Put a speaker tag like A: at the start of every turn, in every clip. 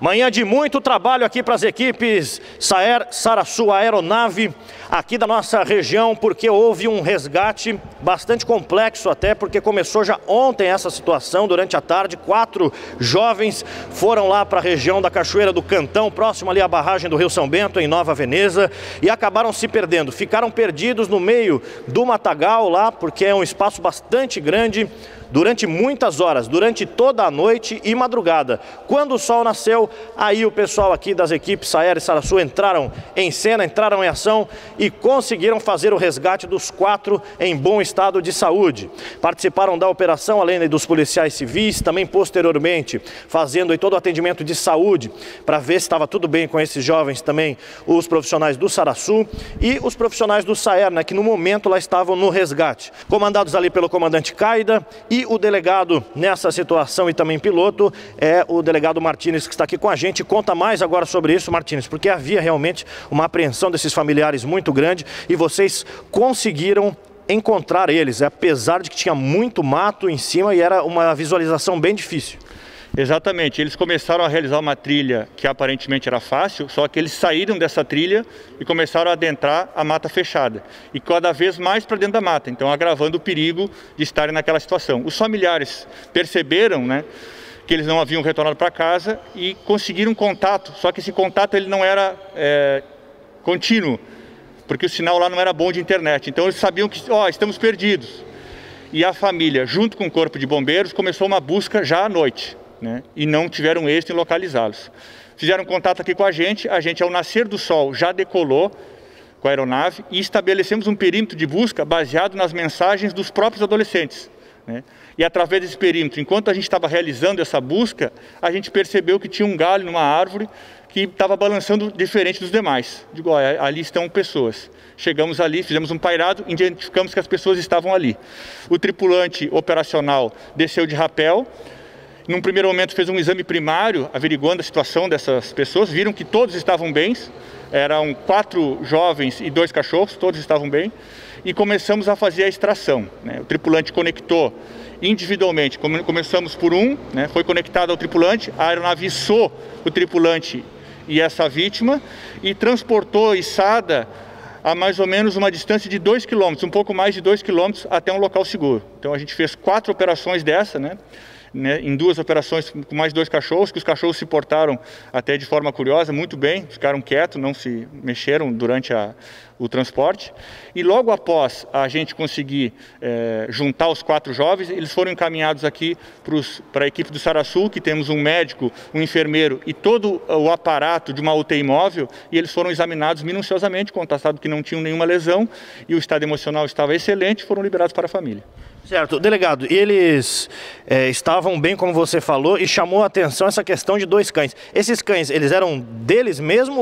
A: Manhã de muito trabalho aqui para as equipes Saer, Saraçu, Aeronave, aqui da nossa região, porque houve um resgate bastante complexo até, porque começou já ontem essa situação, durante a tarde, 4 jovens foram lá para a região da Cachoeira do Cantão, próximo ali à barragem do Rio São Bento, em Nova Veneza, e acabaram se perdendo, ficaram perdidos no meio do matagal lá, porque é um espaço bastante grande, durante muitas horas, durante toda a noite e madrugada. Quando o sol nasceu, aí o pessoal aqui das equipes Saer e Saraçu entraram em cena, entraram em ação e conseguiram fazer o resgate dos 4 em bom estado de saúde. Participaram da operação, além dos policiais civis, também posteriormente fazendo aí todo o atendimento de saúde para ver se estava tudo bem com esses jovens também, os profissionais do Saraçu e os profissionais do Saer, né, que no momento lá estavam no resgate. Comandados ali pelo comandante Caida, e o delegado nessa situação e também piloto é o delegado Martínez, que está aqui com a gente. Conta mais agora sobre isso, Martínez, porque havia realmente uma apreensão desses familiares muito grande e vocês conseguiram encontrar eles, apesar de que tinha muito mato em cima e era uma visualização bem difícil.
B: Exatamente, eles começaram a realizar uma trilha que aparentemente era fácil, só que eles saíram dessa trilha e começaram a adentrar a mata fechada e cada vez mais para dentro da mata, então agravando o perigo de estarem naquela situação. Os familiares perceberam, né, que eles não haviam retornado para casa e conseguiram contato, só que esse contato ele não era contínuo, porque o sinal lá não era bom de internet, então eles sabiam que estamos perdidos. E a família, junto com o corpo de bombeiros, começou uma busca já à noite. Né, e não tiveram êxito em localizá-los. Fizeram contato aqui com a gente ao nascer do sol já decolou com a aeronave e estabelecemos um perímetro de busca baseado nas mensagens dos próprios adolescentes. Né? E através desse perímetro, enquanto a gente estava realizando essa busca, a gente percebeu que tinha um galho numa árvore que estava balançando diferente dos demais. Digo, ali estão pessoas. Chegamos ali, fizemos um pairado, identificamos que as pessoas estavam ali. O tripulante operacional desceu de rapel. Num primeiro momento fez um exame primário, averiguando a situação dessas pessoas, viram que todos estavam bem, eram 4 jovens e 2 cachorros, todos estavam bem, e começamos a fazer a extração. Né? O tripulante conectou individualmente, começamos por um, né? Foi conectado ao tripulante, a aeronave içou o tripulante e essa vítima, e transportou içada a mais ou menos uma distância de 2 km, um pouco mais de 2 km até um local seguro. Então a gente fez 4 operações dessa, né? Em 2 operações com mais 2 cachorros, que os cachorros se portaram até de forma curiosa, muito bem, ficaram quietos, não se mexeram durante o transporte. E logo após a gente conseguir juntar os 4 jovens, eles foram encaminhados aqui para a equipe do Saraçu, que temos um médico, um enfermeiro e todo o aparato de uma UTI móvel, e eles foram examinados minuciosamente, constatado que não tinham nenhuma lesão e o estado emocional estava excelente, foram liberados para a família.
A: Certo, delegado, eles estavam bem, como você falou, e chamou a atenção essa questão de 2 cães. Esses cães, eles eram deles mesmo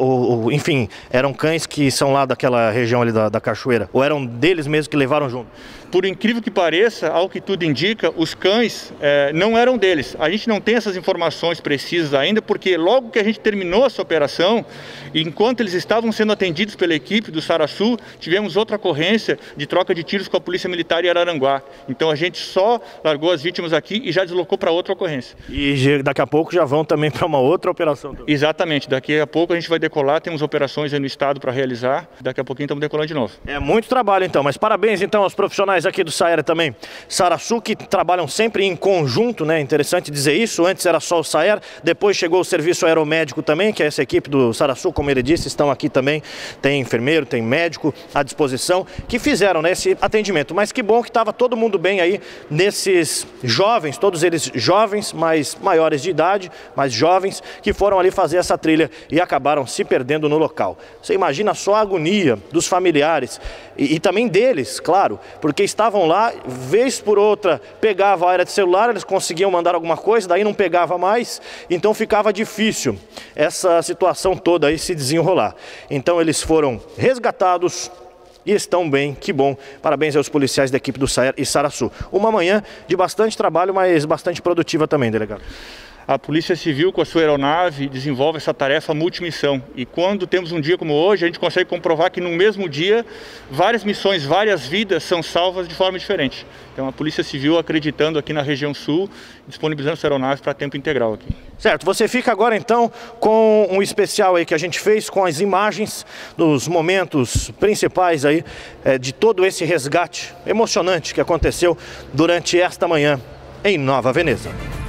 A: ou enfim, eram cães que são lá daquela região ali da cachoeira? Ou eram deles mesmo que levaram junto?
B: Por incrível que pareça, ao que tudo indica, os cães não eram deles. A gente não tem essas informações precisas ainda, porque logo que a gente terminou essa operação, enquanto eles estavam sendo atendidos pela equipe do Saraçu, tivemos outra ocorrência de troca de tiros com a Polícia Militar em Araranguá. Então a gente só largou as vítimas aqui e já deslocou para outra ocorrência.
A: E daqui a pouco já vão também para uma outra operação também.
B: Exatamente, daqui a pouco a gente vai decolar, temos operações aí no estado para realizar, daqui a pouquinho estamos decolando de novo.
A: É muito trabalho então, mas parabéns então aos profissionais aqui do Saer também, Saraçu, que trabalham sempre em conjunto, né? Interessante dizer isso. Antes era só o Saer, depois chegou o serviço aeromédico também, que é essa equipe do Saraçu, como ele disse, estão aqui também, tem enfermeiro, tem médico à disposição, que fizeram, né, esse atendimento. Mas que bom que estava todo mundo bem aí nesses jovens, todos eles jovens, mas maiores de idade, mas jovens, que foram ali fazer essa trilha e acabaram se perdendo no local. Você imagina só a agonia dos familiares e também deles, claro, porque estavam lá, vez por outra, pegava a área de celular, eles conseguiam mandar alguma coisa, daí não pegava mais, então ficava difícil essa situação toda aí se desenrolar. Então eles foram resgatados e estão bem, que bom. Parabéns aos policiais da equipe do Saer e Saraçu. Uma manhã de bastante trabalho, mas bastante produtiva também, delegado.
B: A Polícia Civil, com a sua aeronave, desenvolve essa tarefa multimissão. E quando temos um dia como hoje, a gente consegue comprovar que no mesmo dia, várias missões, várias vidas são salvas de forma diferente. Então a Polícia Civil acreditando aqui na região sul, disponibilizando sua aeronave para tempo integral aqui.
A: Certo, você fica agora então com um especial aí que a gente fez com as imagens dos momentos principais aí de todo esse resgate emocionante que aconteceu durante esta manhã em Nova Veneza.